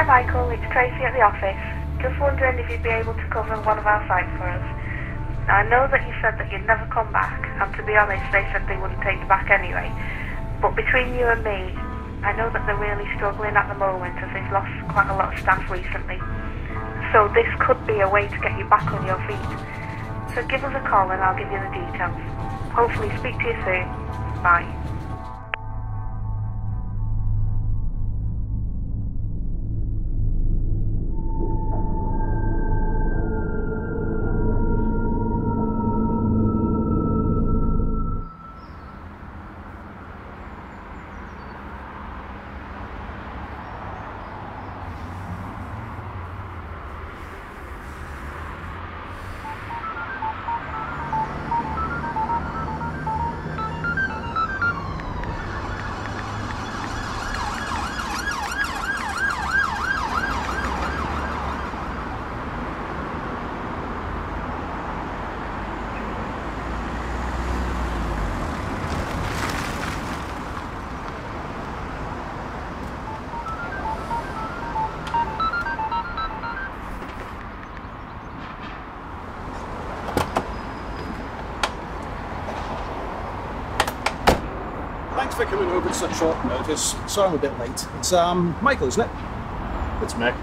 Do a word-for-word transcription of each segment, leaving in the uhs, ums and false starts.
Michael, it's Tracy at the office. Just wondering if you'd be able to cover one of our sites for us. Now, I know that you said that you'd never come back, and to be honest, they said they wouldn't take you back anyway. But between you and me, I know that they're really struggling at the moment as they've lost quite a lot of staff recently. So this could be a way to get you back on your feet. So give us a call and I'll give you the details. Hopefully speak to you soon. Bye. Thanks for coming over at such short notice. Sorry I'm a bit late. It's um Michael, isn't it? It's Mick.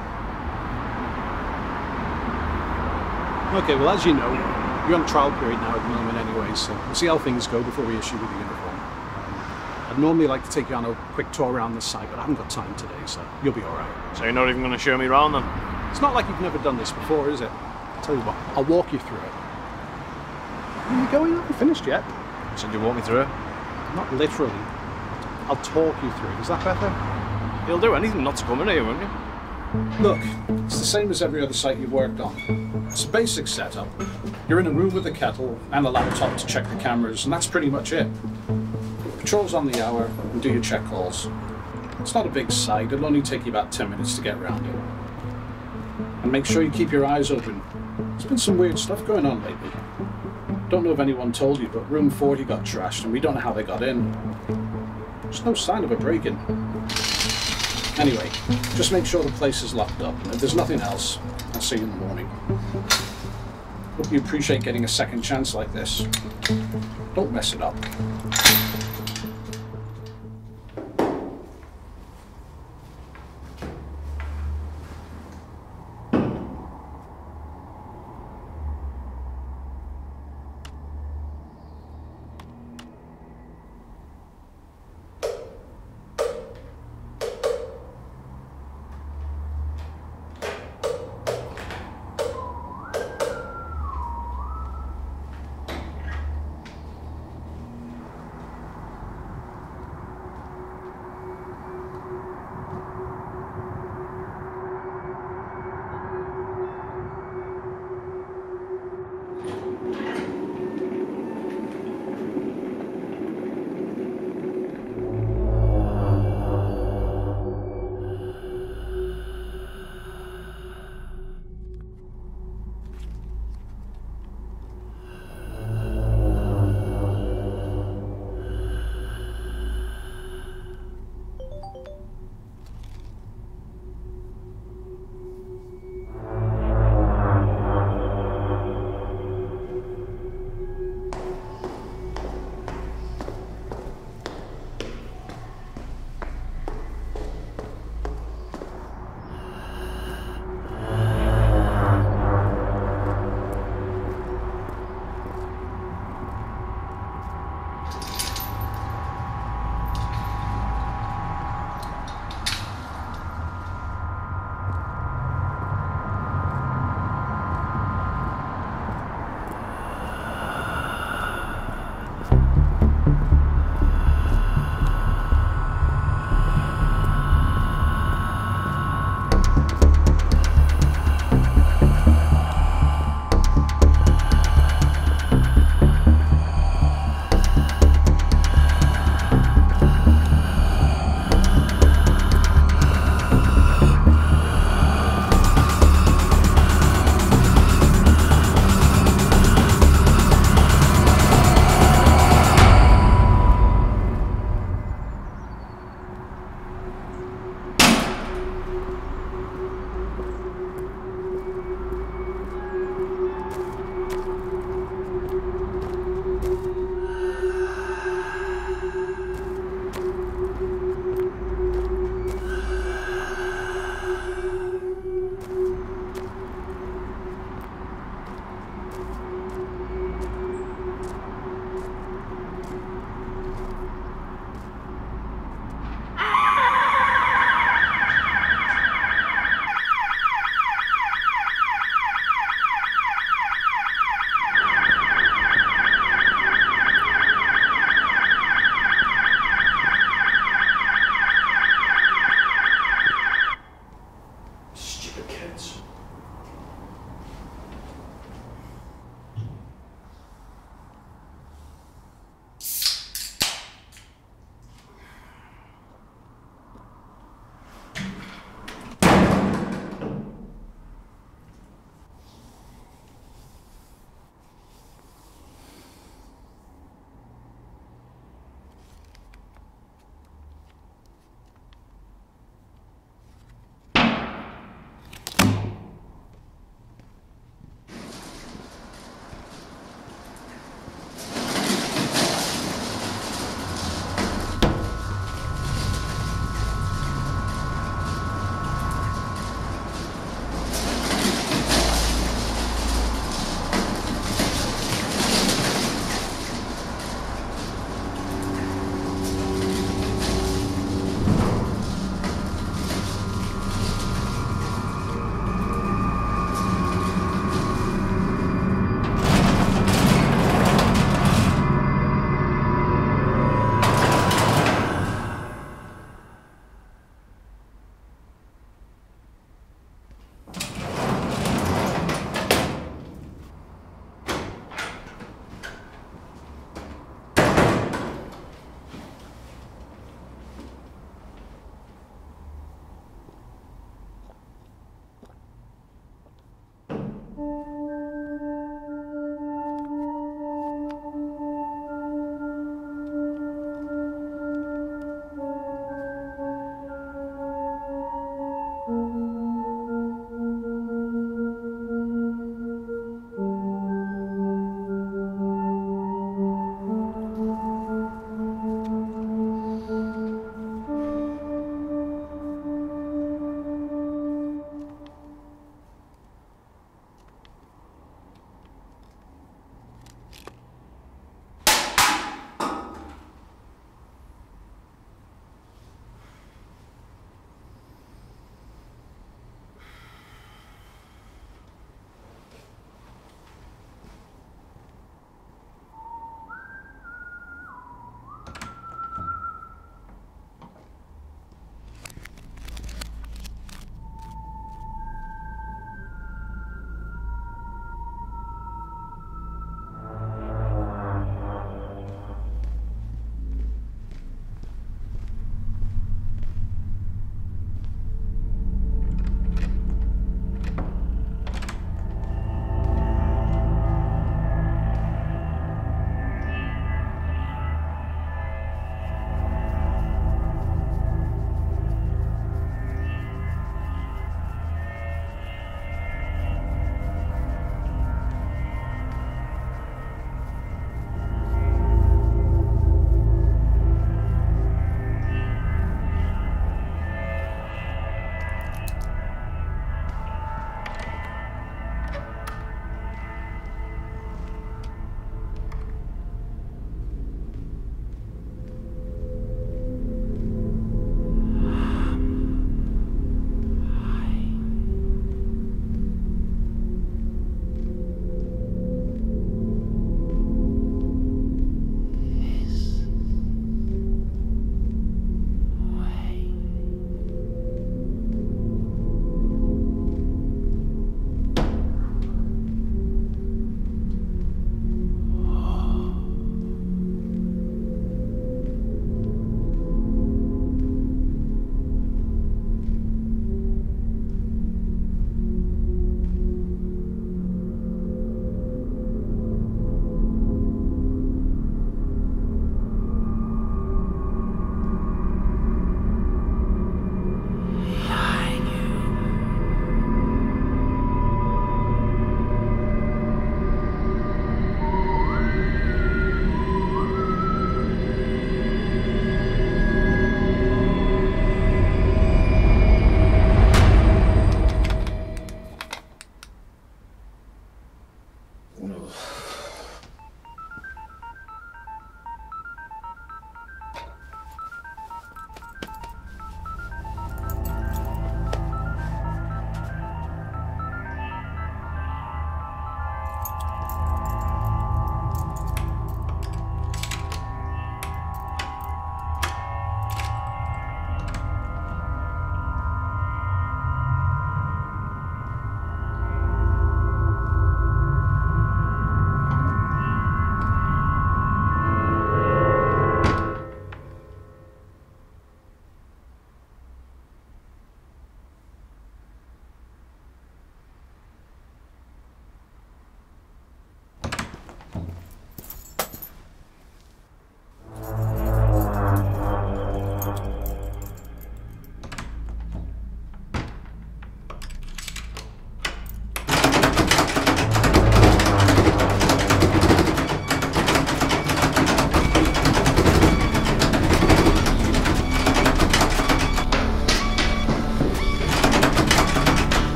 Okay, well, as you know, you're on a trial period now at the moment anyway, so we'll see how things go before we issue with the uniform. Um, I'd normally like to take you on a quick tour around the site, but I haven't got time today, so you'll be alright. So you're not even going to show me around then? It's not like you've never done this before, is it? I'll tell you what, I'll walk you through it. Where are you going? I haven't finished yet. You said you'd walk me through it? Not literally. I'll talk you through it. Is that better? You'll do anything not to come in here, won't you? Look, it's the same as every other site you've worked on. It's a basic setup. You're in a room with a kettle and a laptop to check the cameras, and that's pretty much it. Patrols on the hour and do your check calls. It's not a big site. It'll only take you about ten minutes to get around it. And make sure you keep your eyes open. There's been some weird stuff going on lately. Don't know if anyone told you, but room forty got trashed and we don't know how they got in. There's no sign of a break-in. Anyway, just make sure the place is locked up. If there's nothing else, I'll see you in the morning. Hope you appreciate getting a second chance like this. Don't mess it up.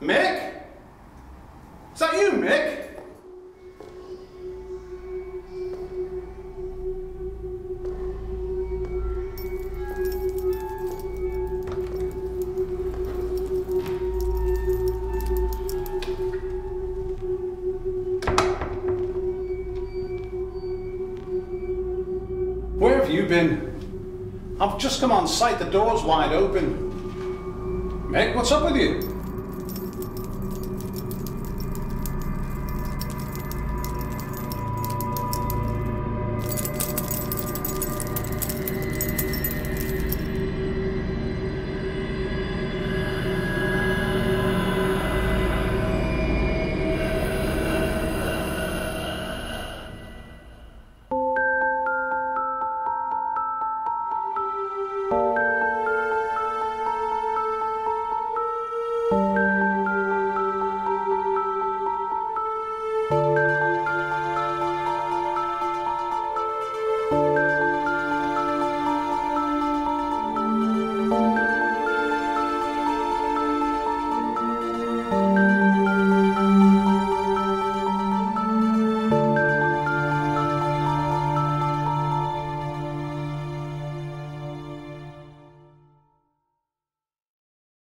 Mick? Is that you, Mick? Where have you been? I've just come on site, the door's wide open. Mick, what's up with you?